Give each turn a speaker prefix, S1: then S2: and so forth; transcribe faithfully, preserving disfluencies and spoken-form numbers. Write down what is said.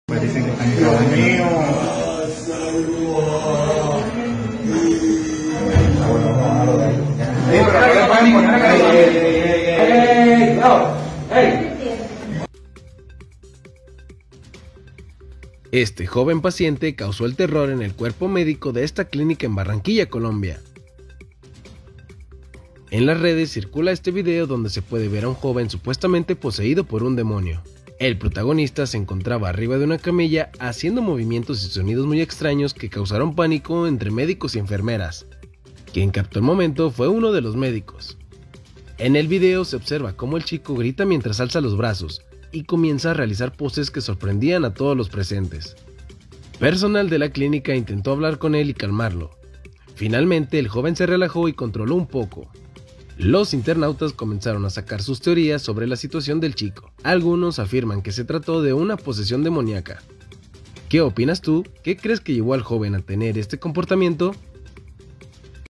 S1: Pues dicen que están grabando.
S2: mío.
S3: Este joven paciente causó el terror en el cuerpo médico de esta clínica en Barranquilla, Colombia. En las redes circula este video donde se puede ver a un joven supuestamente poseído por un demonio. El protagonista se encontraba arriba de una camilla haciendo movimientos y sonidos muy extraños que causaron pánico entre médicos y enfermeras. Quien captó el momento fue uno de los médicos. En el video se observa cómo el chico grita mientras alza los brazos y comienza a realizar poses que sorprendían a todos los presentes. Personal de la clínica intentó hablar con él y calmarlo. Finalmente el joven se relajó y controló un poco. Los internautas comenzaron a sacar sus teorías sobre la situación del chico. Algunos afirman que se trató de una posesión demoníaca. ¿Qué opinas tú? ¿Qué crees que llevó al joven a tener este comportamiento?